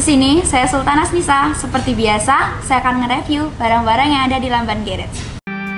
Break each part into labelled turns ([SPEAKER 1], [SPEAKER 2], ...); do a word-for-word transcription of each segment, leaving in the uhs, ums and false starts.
[SPEAKER 1] sini saya Sultan Asnisa. Seperti biasa, saya akan nge-review barang-barang yang ada di Lamban Garage.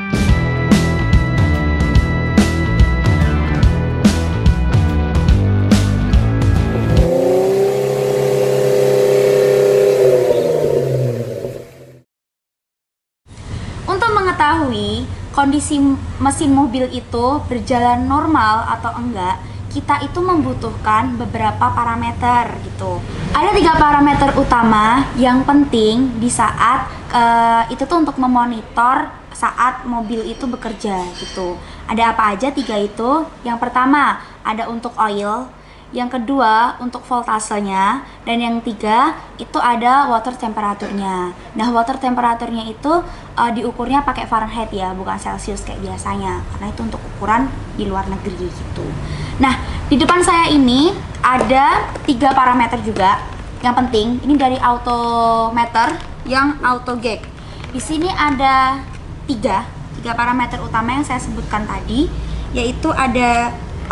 [SPEAKER 1] Untuk mengetahui kondisi mesin mobil itu berjalan normal atau enggak, kita itu membutuhkan beberapa parameter gitu. Ada tiga parameter utama yang penting di saat uh, itu tuh untuk memonitor saat mobil itu bekerja gitu. Ada apa aja tiga itu? Yang pertama ada untuk oil, yang kedua untuk voltasenya, dan yang tiga itu ada water temperaturnya. Nah, water temperaturnya itu uh, diukurnya pakai Fahrenheit ya, bukan Celsius kayak biasanya, karena itu untuk ukuran di luar negeri gitu. Nah, di depan saya ini ada tiga parameter juga yang penting. Ini dari Autometer yang auto gauge. Di sini ada tiga tiga parameter utama yang saya sebutkan tadi, yaitu ada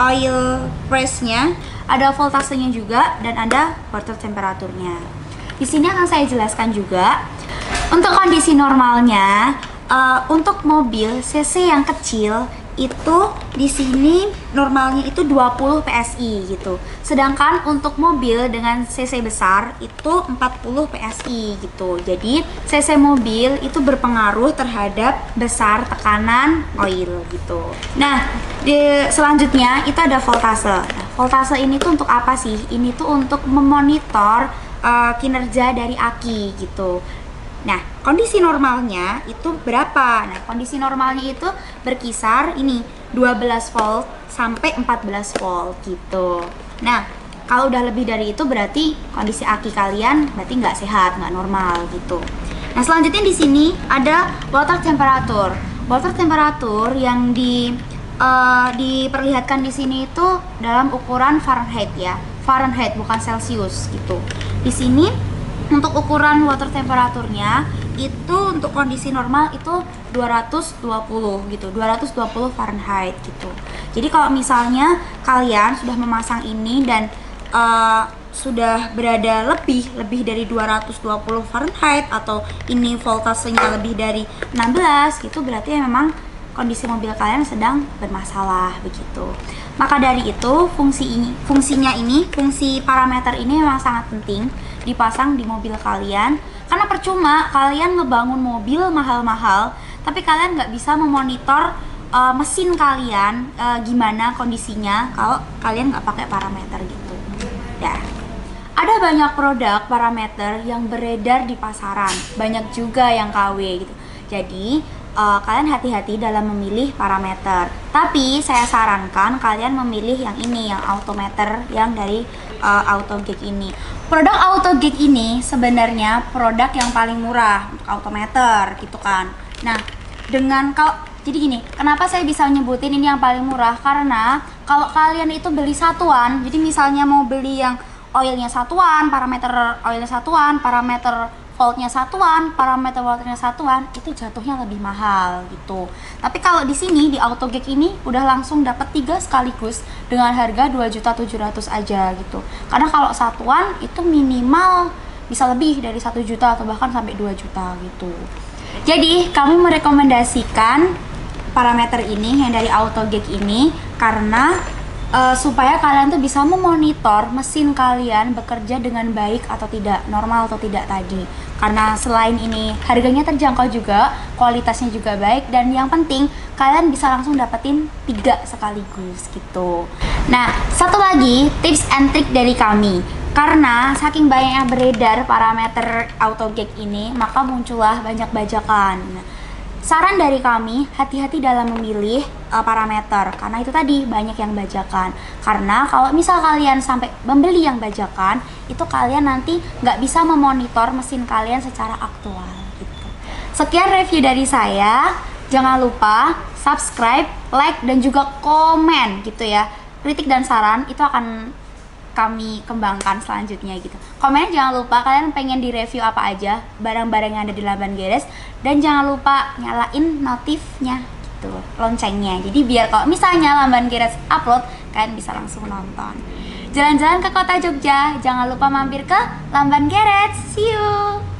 [SPEAKER 1] oil pressure-nya, ada voltasenya juga, dan ada water temperaturnya. Di sini akan saya jelaskan juga untuk kondisi normalnya. Uh, untuk mobil cc yang kecil itu di sini normalnya itu dua puluh P S I gitu. Sedangkan untuk mobil dengan cc besar itu empat puluh P S I gitu. Jadi cc mobil itu berpengaruh terhadap besar tekanan oil gitu. Nah, di, selanjutnya itu ada voltase. Nah, voltase ini tuh untuk apa sih? Ini tuh untuk memonitor uh, kinerja dari aki gitu. Nah, kondisi normalnya itu berapa? Nah, kondisi normalnya itu berkisar ini dua belas volt sampai empat belas volt gitu. Nah, kalau udah lebih dari itu berarti kondisi aki kalian berarti nggak sehat, nggak normal gitu. Nah, selanjutnya di sini ada water temperature. Water temperature yang di uh, diperlihatkan di sini itu dalam ukuran Fahrenheit ya, Fahrenheit bukan Celsius gitu. Di sini untuk ukuran water temperaturnya itu untuk kondisi normal itu dua ratus dua puluh gitu, dua ratus dua puluh Fahrenheit gitu. Jadi kalau misalnya kalian sudah memasang ini dan uh, sudah berada lebih lebih dari dua ratus dua puluh Fahrenheit atau ini voltasenya lebih dari enam belas gitu, berarti ya memang kondisi mobil kalian sedang bermasalah begitu. Maka dari itu fungsi ini, fungsinya ini, fungsi parameter ini memang sangat penting dipasang di mobil kalian, karena percuma kalian ngebangun mobil mahal-mahal tapi kalian nggak bisa memonitor uh, mesin kalian uh, gimana kondisinya kalau kalian nggak pakai parameter gitu ya. Ada banyak produk parameter yang beredar di pasaran, banyak juga yang K W gitu. Jadi uh, kalian hati-hati dalam memilih parameter. Tapi saya sarankan kalian memilih yang ini, yang Autometer, yang dari uh, auto gauge ini. Produk auto gauge ini sebenarnya produk yang paling murah untuk Autometer gitu kan. Nah, dengan kalau jadi gini, kenapa saya bisa nyebutin ini yang paling murah? Karena kalau kalian itu beli satuan, jadi misalnya mau beli yang oilnya satuan, parameter oilnya satuan, parameter voltnya satuan, parameter voltnya satuan, itu jatuhnya lebih mahal gitu. Tapi kalau di sini di auto gauge ini udah langsung dapat tiga sekaligus dengan harga dua juta tujuh ratus aja gitu. Karena kalau satuan itu minimal bisa lebih dari satu juta atau bahkan sampai dua juta gitu. Jadi kami merekomendasikan parameter ini yang dari auto gauge ini karena Uh, supaya kalian tuh bisa memonitor mesin kalian bekerja dengan baik atau tidak, normal atau tidak tadi. Karena selain ini harganya terjangkau juga, kualitasnya juga baik, dan yang penting kalian bisa langsung dapetin tiga sekaligus gitu. Nah, satu lagi tips and trick dari kami. Karena saking banyaknya beredar parameter auto gauge ini, maka muncullah banyak bajakan. Saran dari kami, hati-hati dalam memilih uh, parameter, karena itu tadi banyak yang bajakan. Karena kalau misal kalian sampai membeli yang bajakan, itu kalian nanti nggak bisa memonitor mesin kalian secara aktual gitu. Sekian review dari saya. Jangan lupa subscribe, like, dan juga komen gitu ya. Kritik dan saran itu akan kami kembangkan selanjutnya gitu. Komen jangan lupa kalian pengen di review apa aja barang-barang yang ada di Lamban Garage, dan jangan lupa nyalain notifnya gitu, loncengnya. Jadi biar kalau misalnya Lamban Garage upload kalian bisa langsung nonton. jalan-jalan ke kota Jogja, jangan lupa mampir ke Lamban Garage. See you.